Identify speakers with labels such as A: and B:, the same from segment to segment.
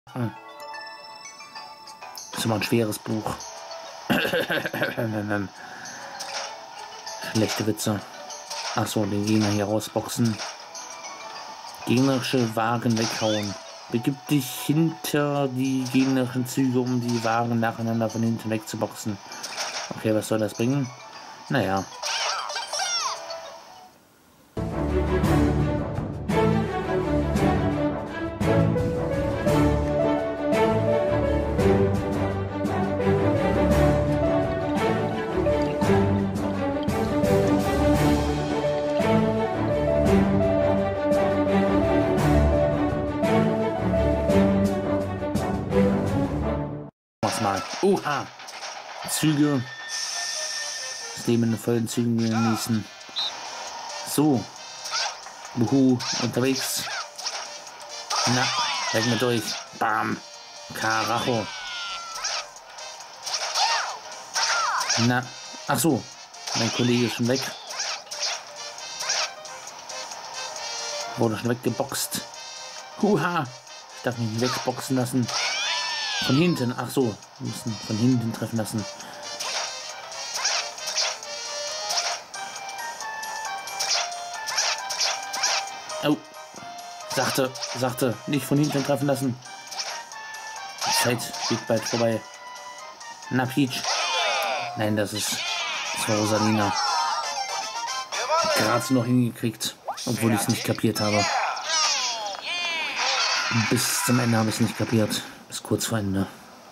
A: Das ist immer ein schweres Buch. Schlechte Witze. Achso, den Gegner hier rausboxen. Gegnerische Wagen weghauen. Begib dich hinter die gegnerischen Züge, um die Wagen nacheinander von hinten wegzuboxen. Okay, was soll das bringen? Naja. Mal. Oha! Züge. Das Leben in vollen Zügen genießen. So. Buhu, unterwegs. Na, weg mit durch. Bam. Karacho. Na, ach so. Mein Kollege ist schon weg. Wurde schon weggeboxt. Huha! Ich darf mich nicht wegboxen lassen. Von hinten, ach so, wir müssen von hinten treffen lassen. Oh, sachte, nicht von hinten treffen lassen. Die Zeit geht bald vorbei. Na, Peach. Nein, das war Rosalina. Gerade noch hingekriegt, obwohl ich es nicht kapiert habe. Bis zum Ende habe ich es nicht kapiert. Bis kurz vor Ende.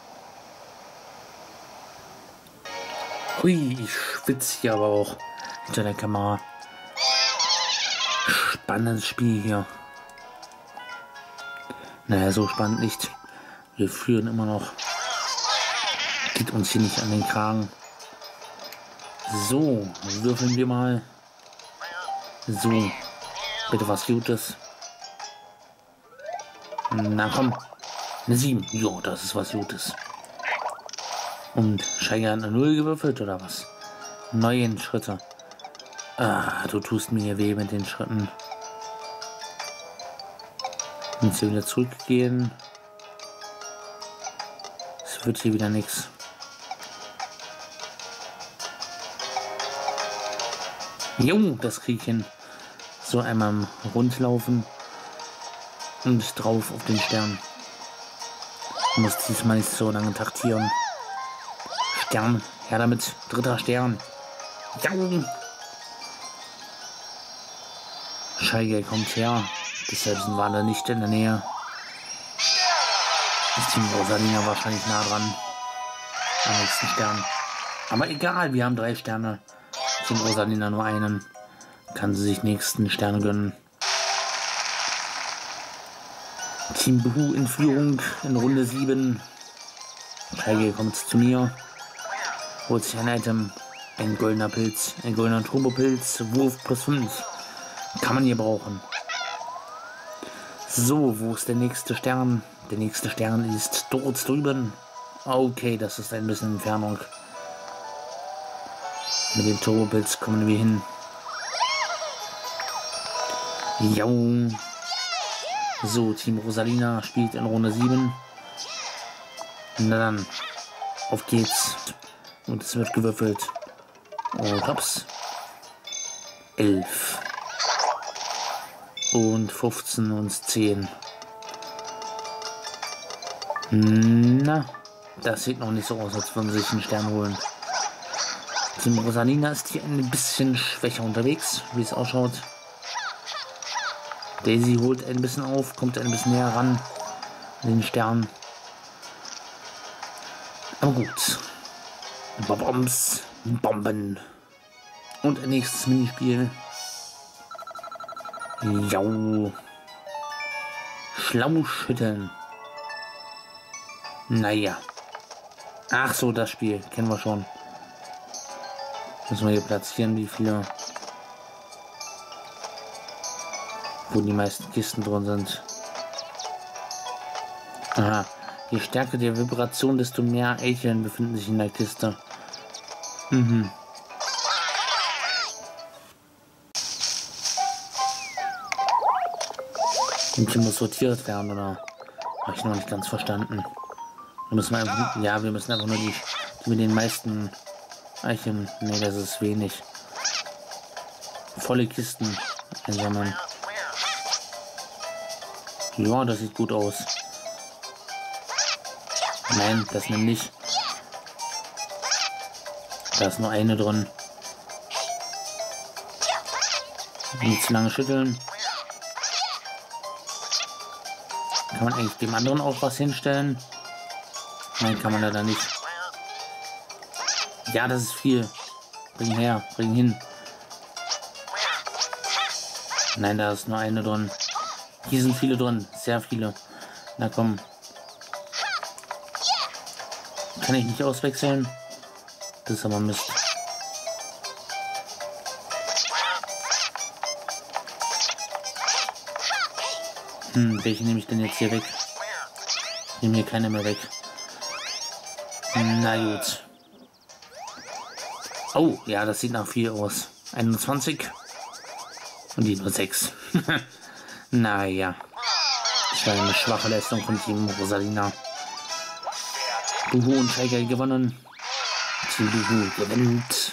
A: Hui, ich schwitze hier aber auch hinter der Kamera. Spannendes Spiel hier. Naja, so spannend nicht. Wir führen immer noch. Geht uns hier nicht an den Kragen. So, würfeln wir mal. So, bitte was Gutes. Na komm. Eine 7. Jo, das ist was Gutes. Und Shaggy hat eine 0 gewürfelt, oder was? 9 Schritte. Ah, du tust mir weh mit den Schritten. Jetzt hier wieder zurückgehen. Es wird hier wieder nichts. Jo, das krieg ich hin. So einmal rundlaufen. Und drauf auf den Stern. Ich muss diesmal nicht so lange taktieren. Stern, her damit. 3. Stern. Ja. Shaggy kommt her. Deshalb sind wir alle nicht in der Nähe. Das Team Rosalina wahrscheinlich nah dran. Am nächsten Stern. Aber egal, wir haben 3 Sterne. Team Rosalina nur einen. Kann sie sich nächsten Sterne gönnen. Team Buhu in Führung in Runde 7. Shaggy kommt zu mir. Holt sich ein Item. Ein goldener Pilz. Ein goldener Turbopilz. Wurf plus 5. Kann man hier brauchen. So, wo ist der nächste Stern? Der nächste Stern ist dort drüben. Okay, das ist ein bisschen Entfernung. Mit dem Turbopilz kommen wir hin. Jo. So, Team Rosalina spielt in Runde 7. Na dann, auf geht's. Und es wird gewürfelt. Und hops. 11. Und 15 und 10. Na, das sieht noch nicht so aus, als würden sie sich einen Stern holen. Team Rosalina ist hier ein bisschen schwächer unterwegs, wie es ausschaut. Daisy holt ein bisschen auf, kommt ein bisschen näher ran an den Stern. Aber gut. Bombs, Bomben. Und ein nächstes Minispiel. Jau. Schlau schütteln. Naja. Ach so, das Spiel kennen wir schon. Müssen wir hier platzieren, wie viele. Wo die meisten Kisten drin sind. Aha. Je stärker die Vibration, desto mehr Eicheln befinden sich in der Kiste. Mhm. Und die muss sortiert werden, oder? Habe ich noch nicht ganz verstanden. Wir müssen einfach, ja, wir müssen einfach nur die mit den meisten Eicheln. Ne, das ist wenig. Volle Kisten einsammeln. Ja, das sieht gut aus. Nein, das nimmt nicht. Da ist nur eine drin. Nicht zu lange schütteln. Kann man eigentlich dem anderen auch was hinstellen? Nein, kann man leider nicht. Ja, das ist viel. Bring her, bring hin. Nein, da ist nur eine drin. Hier sind viele drin, sehr viele. Na komm. Kann ich nicht auswechseln? Das ist aber Mist. Welche nehme ich denn jetzt hier weg? Ich nehme hier keine mehr weg. Na gut. Oh, ja, das sieht nach viel aus. 21. Und die nur 6. Naja. Das war eine schwache Leistung von Team Rosalina. Buhu und Tiger gewonnen. Team Buhu gewinnt.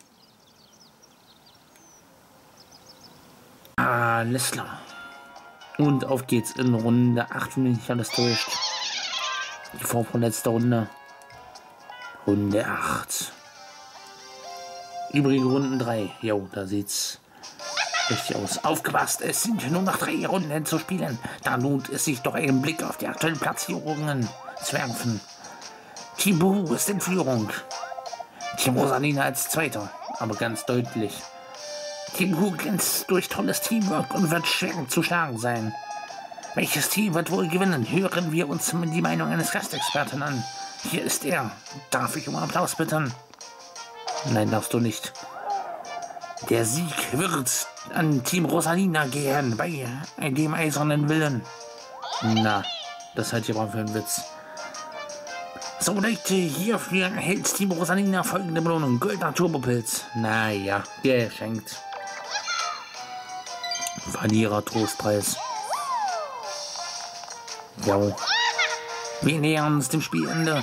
A: Alles klar. Und auf geht's in Runde 8, wenn mich nicht alles täuscht. Die vorletzte Runde. Runde 8. Übrige Runden 3. Jo, da sieht's richtig aus. Aufgepasst, es sind nur noch 3 Runden zu spielen. Da lohnt es sich doch einen Blick auf die aktuellen Platzierungen zu werfen. Team Buhu ist in Führung. Team Rosalina als Zweiter, aber ganz deutlich. Team Buhu glänzt durch tolles Teamwork und wird schwer zu schlagen sein. Welches Team wird wohl gewinnen? Hören wir uns die Meinung eines Gastexperten an. Hier ist er. Darf ich um Applaus bitten? Nein, darfst du nicht. Der Sieg wird an Team Rosalina gehen, bei dem eisernen Willen. Na, das halte ich aber für einen Witz. So Leute, hierfür erhält Team Rosalina folgende Belohnung. Goldener Turbopilz. Naja, geschenkt. Verlierer Trostpreis. Ja. Wir nähern uns dem Spielende.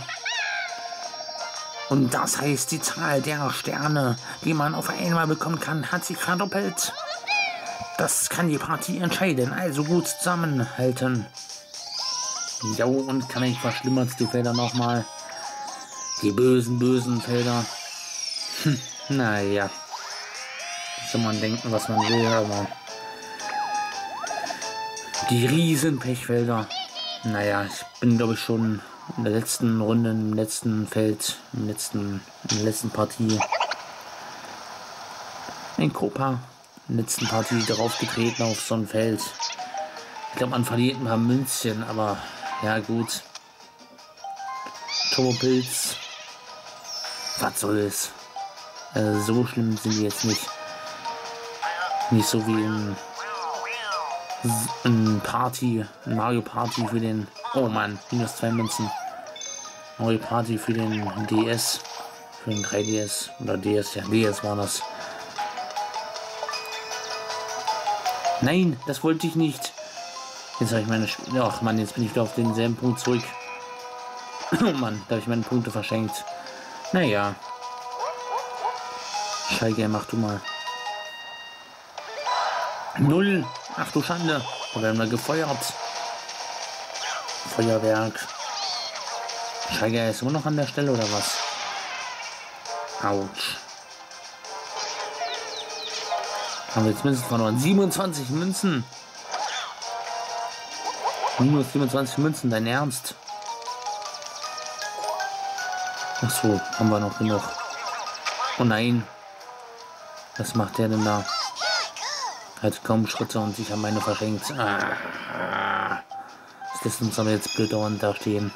A: Und das heißt, die Zahl der Sterne, die man auf einmal bekommen kann, hat sich verdoppelt. Das kann die Partie entscheiden, also gut zusammenhalten. Ja, und kann ich verschlimmert die Felder nochmal. Die bösen Felder. Naja. Soll man denken, was man will, aber die riesen Pechfelder. Naja, ich bin glaube ich schon in der letzten Runde, im letzten Feld, in der letzten Partie in Copa, in der letzten Partie drauf getreten auf so ein Feld. Ich glaube, man verliert ein paar Münzchen, aber ja gut. Turbopilz. Was soll's? So schlimm sind die jetzt nicht. Nicht so wie in Mario Party für den... Oh Mann, minus 2 Münzen. Mario Party für den DS. Für den 3DS. Oder DS, ja, DS war das. Nein, das wollte ich nicht. Jetzt habe ich meine... Ach Mann, jetzt bin ich wieder auf denselben Punkt zurück. Oh Mann, da habe ich meine Punkte verschenkt. Naja. Scheiße, mach du mal. 0. Ach du Schande. Da werden wir gefeuert. Feuerwerk. Scheiße, ist immer noch an der Stelle oder was? Autsch. Haben wir jetzt Münzen verloren? 27 Münzen. Minus 27 Münzen, dein Ernst? Ach so, haben wir noch genug. Oh nein. Was macht der denn da? Halt kaum Schritte und ich habe meine verschenkt. Das lässt uns aber jetzt blöd dauernd da stehen.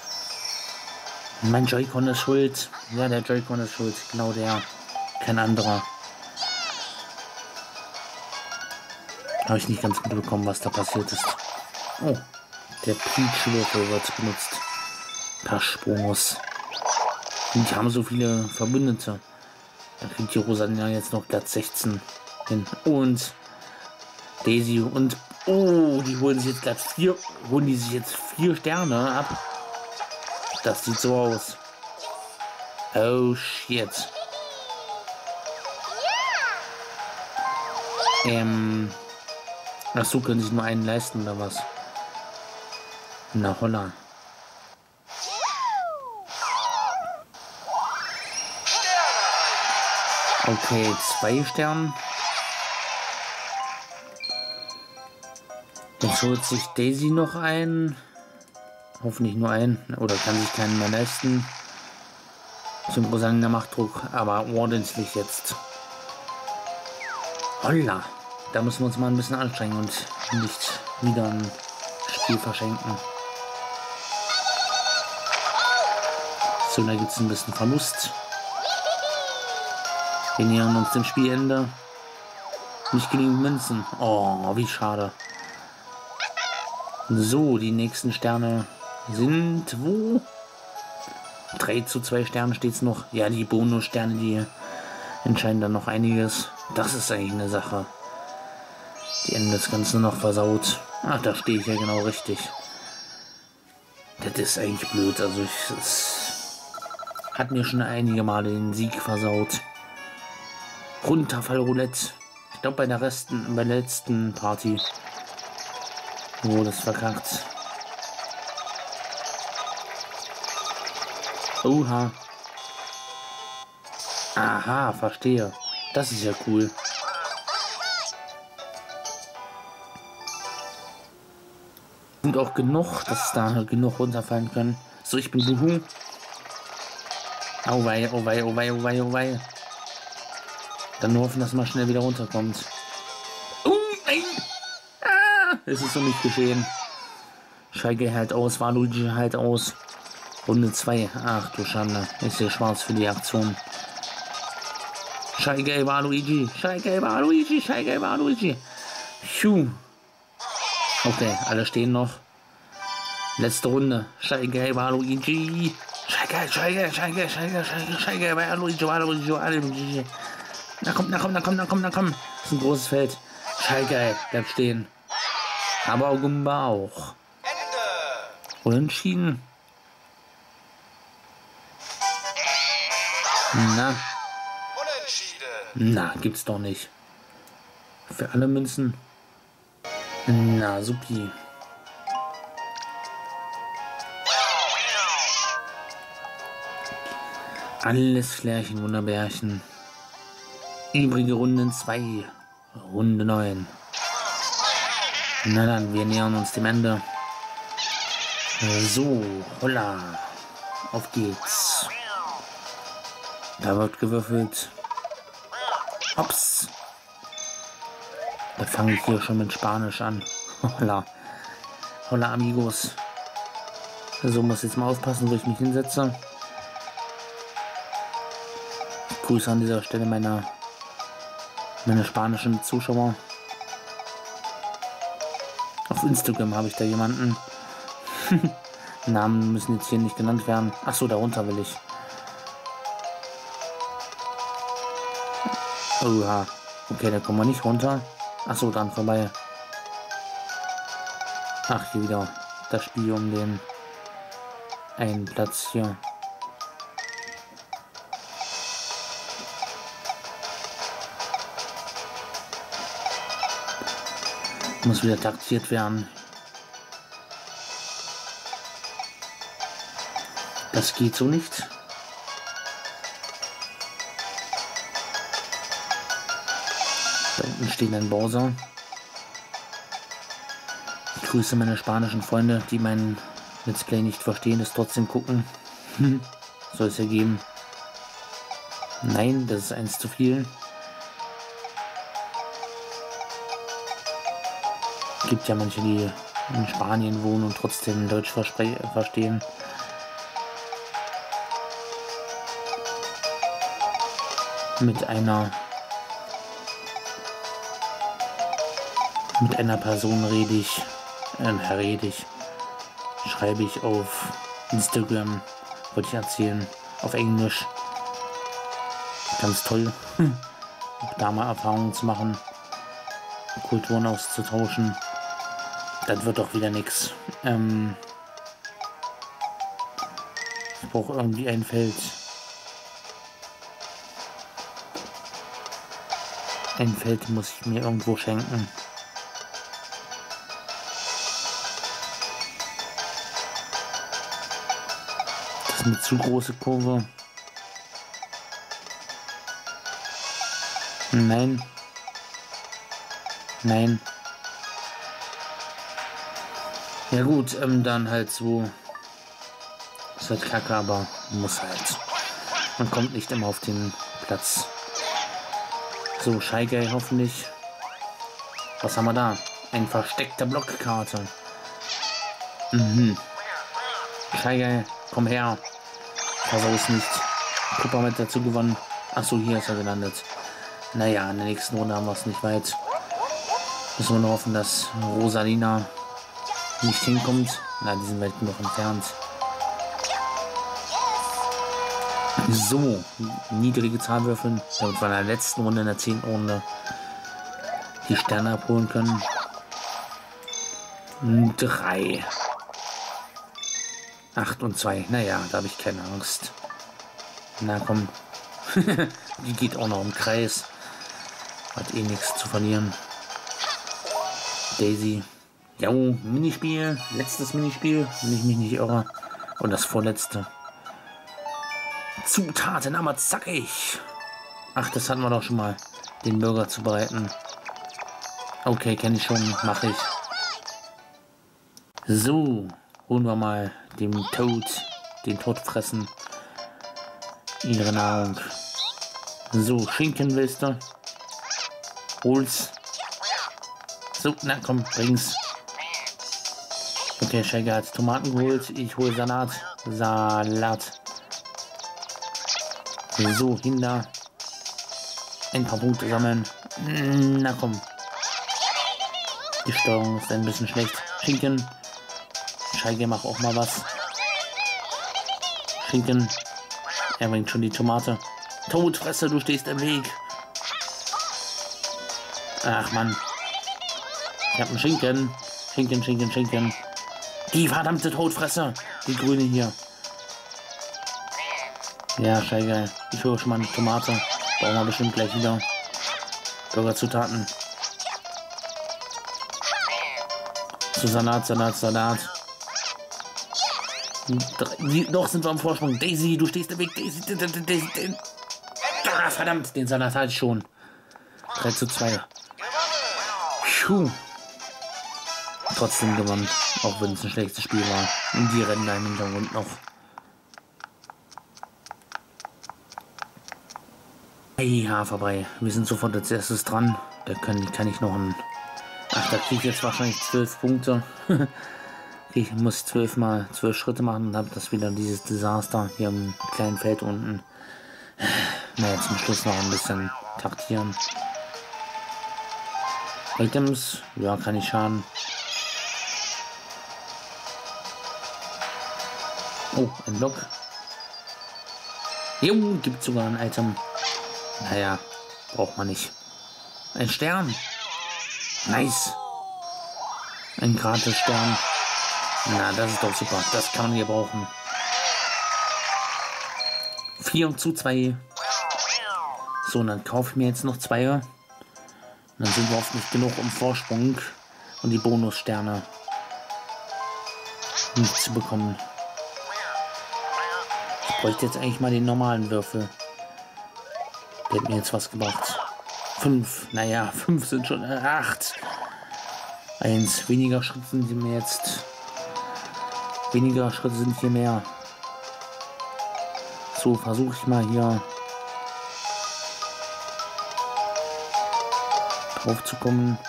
A: Mein Joy-Con ist schuld. Ja, der Joy-Con ist schuld. Genau der. Kein anderer. Habe ich nicht ganz mitbekommen, was da passiert ist. Oh, der Peach-Würfel wird benutzt. Paschbonus. Und die haben so viele Verbündete. Da kriegt die Rosalina jetzt noch Platz 16 hin. Und Daisy und Oh, die holen sich jetzt gleich holen die sich jetzt 4 Sterne ab. Das sieht so aus. Oh shit. Ach so, können sich nur einen leisten oder was? Na holla. Okay, 2 Sterne. Jetzt holt sich Daisy noch einen. Hoffentlich nur einen. Oder kann sich keinen mehr leisten. Sagen, der macht Druck, aber ordentlich jetzt. Holla. Da müssen wir uns mal ein bisschen anstrengen und nicht wieder ein Spiel verschenken. So, da gibt es ein bisschen Verlust. Wir nähern uns dem Spielende. Nicht genügend Münzen. Oh, wie schade. So, die nächsten Sterne sind wo? 3:2 Sterne steht es noch. Ja, die Bonussterne, die entscheiden dann noch einiges. Das ist eigentlich eine Sache. Die Ende das Ganze noch versaut. Ach, da stehe ich ja genau richtig. Das ist eigentlich blöd. Also es hat mir schon einige Male den Sieg versaut. Runterfallroulette. Ich glaube bei der letzten Party wurde es verkackt. Oha. Aha, verstehe. Das ist ja cool. Und auch genug, dass da genug runterfallen können. So, ich bin Buhu. Au wei, oh wei, oh wei, oh wei, oh wei. Dann nur hoffen, dass man schnell wieder runterkommt. Nein! Ah, es ist so nicht geschehen. Schalke halt aus, Waluigi halt aus. Runde 2. Ach du Schande. Ist hier schwarz für die Aktion. Schalke Waluigi. Schalke Waluigi. Schalke Waluigi. Phew. Okay, alle stehen noch. Letzte Runde. Schalke Waluigi. Schalke Waluigi. Na komm. Das ist ein großes Feld. Schalke, bleibt stehen. Aber Gumba auch. Unentschieden. Na, gibt's doch nicht. Für alle Münzen. Na, supi. Alles Klärchen, Wunderbärchen. Übrige Runden 2. Runde 9. Na dann, wir nähern uns dem Ende. So, holla. Auf geht's. Da wird gewürfelt. Hops. Da fange ich hier schon mit Spanisch an. Holla. Holla, amigos. So, muss jetzt mal aufpassen, wo ich mich hinsetze. Ich grüße an dieser Stelle meine spanischen Zuschauer. Auf Instagram habe ich da jemanden. Namen müssen jetzt hier nicht genannt werden. Achso, darunter will ich. Oha. Okay, da kommen wir nicht runter. Achso, dann vorbei. Ach, hier wieder das Spiel um den einen Platz hier. Muss wieder taktiert werden. Das geht so nicht. Da unten steht ein Bowser. Ich grüße meine spanischen Freunde, die mein Let's Play nicht verstehen, es trotzdem gucken. Soll es ja geben. Nein, das ist eins zu viel. Es gibt ja manche, die in Spanien wohnen und trotzdem Deutsch verstehen. Mit einer Person schreibe ich auf Instagram, wollte ich erzählen, auf Englisch. Ganz toll, auch da mal Erfahrungen zu machen, Kulturen auszutauschen. Das wird doch wieder nichts. Ich brauche irgendwie ein Feld. Ein Feld muss ich mir irgendwo schenken. Das ist eine zu große Kurve. Nein. Nein. Ja gut, dann halt so. Ist halt kacke, aber muss halt. Man kommt nicht immer auf den Platz. So, Shy Guy hoffentlich. Was haben wir da? Ein versteckter Blockkarte. Shy Guy, komm her. Versuch's nicht. Cooper mit dazu gewonnen. Achso, hier ist er gelandet. Naja, in der nächsten Runde haben wir es nicht weit. Müssen wir nur hoffen, dass Rosalina nicht hinkommt. Na, die sind weit noch entfernt. So, niedrige Zahl würfeln, damit wir in der letzten Runde, in der 10. Runde, die Sterne abholen können. 3. 8 und 2. Naja, da habe ich keine Angst. Na komm. Die geht auch noch im Kreis. Hat eh nichts zu verlieren. Daisy. Ja, Minispiel. Letztes Minispiel, wenn ich mich nicht irre. Und das vorletzte. Zutaten, aber zackig. Ach, das hatten wir doch schon mal. Den Burger zubereiten. Okay, kenne ich schon. Mache ich. So, holen wir mal dem Toad, den Tod fressen, ihre Nahrung. So, Schinken willst du? Hol's. So, na komm, bring's. Okay, Shaggy hat Tomaten geholt. Ich hole Salat. So, hinter. Ein paar Punkte sammeln. Na komm. Die Steuerung ist ein bisschen schlecht. Schinken. Shaggy macht auch mal was. Schinken. Er bringt schon die Tomate. Todfresser, du stehst im Weg. Ach Mann. Ich hab einen Schinken. Schinken. Die verdammte Todfresser. Die grüne hier. Ja, Shaggy. Ich höre schon mal eine Tomate. Brauchen wir bestimmt gleich wieder. Burgerzutaten. Zu Salat. Noch sind wir am Vorsprung. Daisy, du stehst im Weg. Daisy. Ah, verdammt, den Salat hatte ich schon. 3:2. Puh. Trotzdem gewonnen. Auch wenn es ein schlechtes Spiel war. Und die rennen da im Hintergrund noch. Ja, vorbei. Wir sind sofort als erstes dran. Da kann ich noch ein... Ach, da kriege ich jetzt wahrscheinlich 12 Punkte. Ich muss 12 Schritte machen und habe das wieder dieses Desaster hier im kleinen Feld unten. Naja, zum Schluss noch ein bisschen taktieren. Items, ja, kann ich schaden. Oh, ein Block. Jo, gibt sogar ein Item. Naja, braucht man nicht. Ein Stern. Nice. Ein gratis Stern. Na, das ist doch super. Das kann man hier brauchen. 4:2. So, und dann kaufe ich mir jetzt noch 2. Und dann sind wir oft nicht genug im Vorsprung, um die Bonussterne nicht zu bekommen. Ich bräuchte jetzt eigentlich mal den normalen Würfel. Der hat mir jetzt was gebracht. 5. Naja, 5 sind schon 8. 1. Weniger Schritte sind mir jetzt. Weniger Schritte sind hier mehr. So, versuche ich mal hier drauf zu kommen.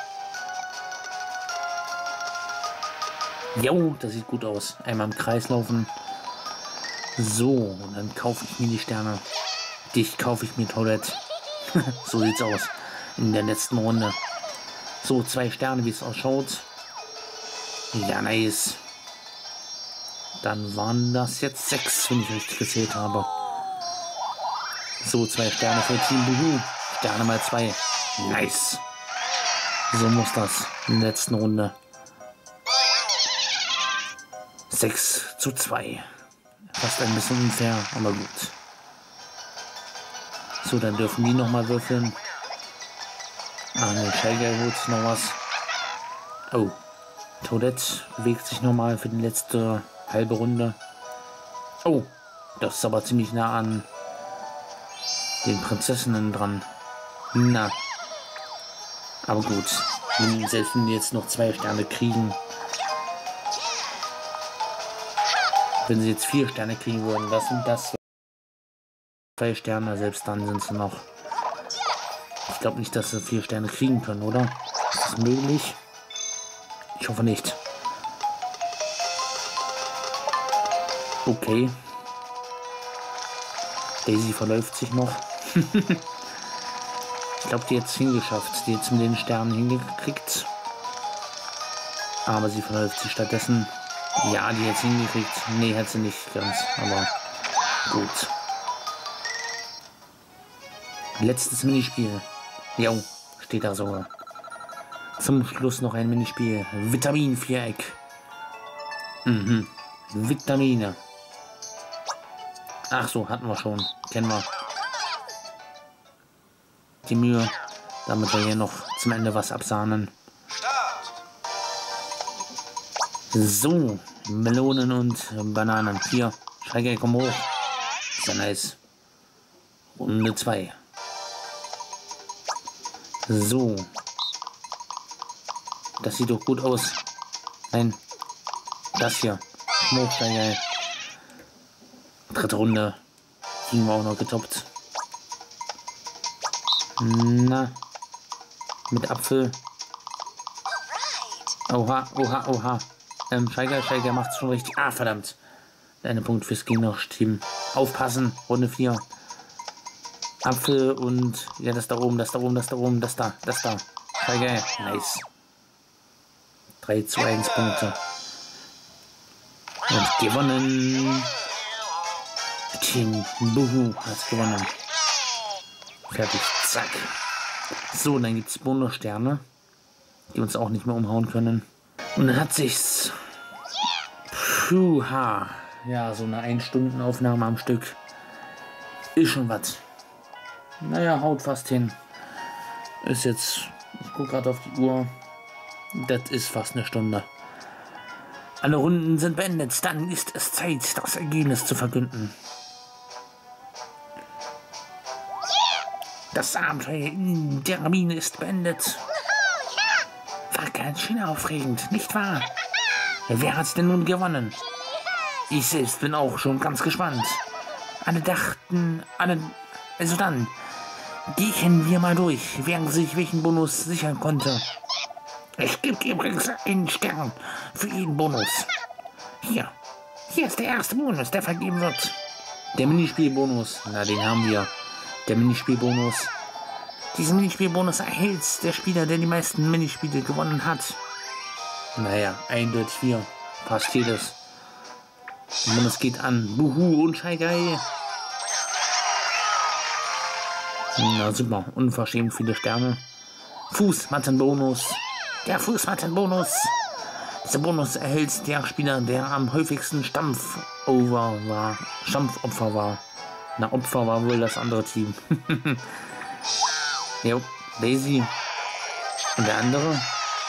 A: Jo, das sieht gut aus. Einmal im Kreis laufen. So, und dann kaufe ich mir die Sterne. Dich kaufe ich mir Toilette. So sieht's aus. In der letzten Runde. So, 2 Sterne, wie es ausschaut. Ja, nice. Dann waren das jetzt 6, wenn ich richtig gezählt habe. So, 2 Sterne für Team Buhu. Sterne mal 2. Nice. So muss das in der letzten Runde. 6:2. Fast ein bisschen unfair, aber gut. So, dann dürfen die nochmal würfeln. Ah, ne, Schalke holt sich noch was. Oh, Toadette bewegt sich nochmal für die letzte halbe Runde. Oh, das ist aber ziemlich nah an den Prinzessinnen dran. Na, aber gut. Selbst wenn die jetzt noch 2 Sterne kriegen, wenn sie jetzt 4 Sterne kriegen würden, das sind das 2 Sterne, selbst dann sind sie noch. Ich glaube nicht, dass sie 4 Sterne kriegen können, oder? Ist das möglich? Ich hoffe nicht. Okay. Daisy verläuft sich noch. Ich glaube, die hat es hingeschafft. Die hat es mit den Sternen hingekriegt. Aber sie verläuft sich stattdessen. Ja, die hat es hingekriegt. Nee, hat sie nicht ganz. Aber gut. Letztes Minispiel. Jo, steht da sogar. Zum Schluss noch ein Minispiel. Vitamin-Viereck. Vitamine. Ach so, hatten wir schon. Kennen wir. Die Mühe, damit wir hier noch zum Ende was absahnen. So, Melonen und Bananen. Hier, Schalke, komm hoch. Sehr nice. Runde 2. So. Das sieht doch gut aus. Nein. Das hier. Hochsteiger. Dritte Runde. Kriegen wir auch noch getoppt. Na. Mit Apfel. Oha, oha, oha. Schalke macht's schon richtig. Ah, verdammt. Eine Punkt fürs Gegnerteam. Aufpassen. Runde 4. Apfel und ja, das da oben, das da oben, das da oben, das da. Schalke. Nice. 3:1 Punkte. Und gewonnen. Team Buhu hat gewonnen. Fertig. Zack. So, dann gibt es Bonussterne, die uns auch nicht mehr umhauen können. Und dann hat sich's. Puha. Ja, so eine 1-Stunden-Aufnahme am Stück. Ist schon was. Naja, haut fast hin. Ist jetzt. Ich gucke gerade auf die Uhr. Das ist fast eine Stunde. Alle Runden sind beendet. Dann ist es Zeit, das Ergebnis zu verkünden. Das Abenteuer in der Mine ist beendet. War ganz schön aufregend, nicht wahr? Wer hat's denn nun gewonnen? Ich selbst bin auch schon ganz gespannt. Also dann, gehen wir mal durch, wer sich welchen Bonus sichern konnte. Es gibt übrigens einen Stern für jeden Bonus. Hier ist der erste Bonus, der vergeben wird. Der Minispielbonus, na den haben wir. Der Minispielbonus. Diesen Minispielbonus erhält der Spieler, der die meisten Minispiele gewonnen hat. Naja, eindeutig 4. Fast jedes. Und es geht an Buhu und Schalke. Na super, unverschämt viele Sterne. Fußmattenbonus. Der Fußmattenbonus. Dieser Bonus erhält der Spieler, der am häufigsten Stampfopfer war. Na, Opfer war wohl das andere Team. Jo, Daisy. Und der andere?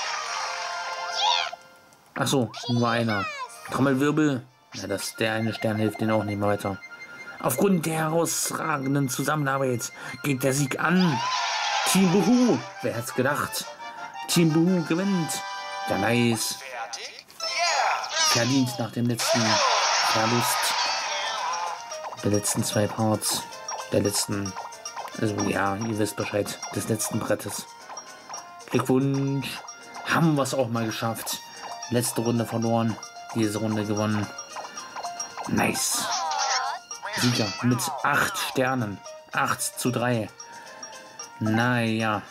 A: Achso, nur einer. Trommelwirbel. Ja, der eine Stern hilft denen auch nicht mehr weiter. Aufgrund der herausragenden Zusammenarbeit geht der Sieg an Team Buhu. Wer hätte es gedacht? Team Buhu gewinnt. Ja, nice. Verdient nach dem letzten Verlust. Der letzten 2 Parts. Der letzten, also ja, ihr wisst Bescheid, des letzten Brettes. Glückwunsch. Haben wir es auch mal geschafft. Letzte Runde verloren. Diese Runde gewonnen. Nice. Sieger mit 8 Sternen. 8:3. Naja.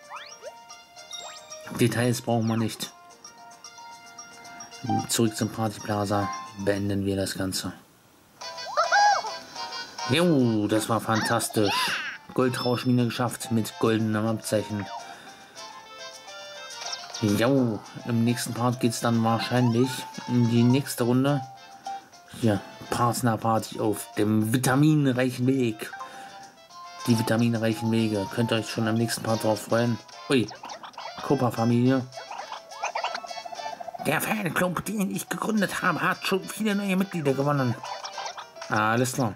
A: Details brauchen wir nicht. Zurück zum Party Plaza. Beenden wir das Ganze. Jo, das war fantastisch. Goldrauschmine geschafft mit goldenem Abzeichen. Jo, im nächsten Part geht es dann wahrscheinlich in die nächste Runde. Hier, Partnerparty auf dem vitaminreichen Weg. Die vitaminreichen Wege. Könnt ihr euch schon am nächsten Part drauf freuen. Ui, Copa-Familie. Der Fanclub, den ich gegründet habe, hat schon viele neue Mitglieder gewonnen. Alles klar.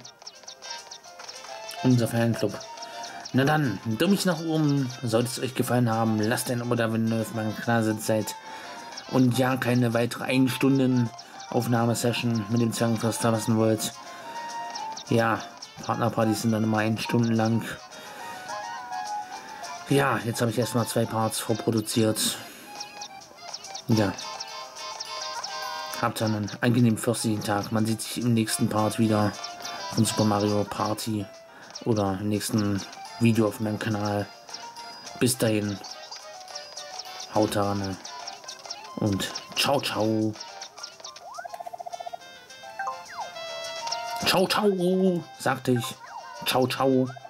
A: Unser Fanclub. Na dann, Daumen nach oben. Sollte es euch gefallen haben, lasst ein Abo da, wenn ihr auf meinem Kanal seid. Und ja, keine weitere 1 Stunden Aufnahmesession mit dem Zwergenfürst lassen wollt. Ja, Partnerpartys sind dann immer 1 Stunde lang. Ja, jetzt habe ich erstmal 2 Parts vorproduziert. Ja. Habt dann einen angenehmen fürstlichen Tag. Man sieht sich im nächsten Part wieder von Super Mario Party oder im nächsten Video auf meinem Kanal. Bis dahin. Haut rein und ciao, ciao. Ciao, ciao, sagte ich. Ciao, ciao.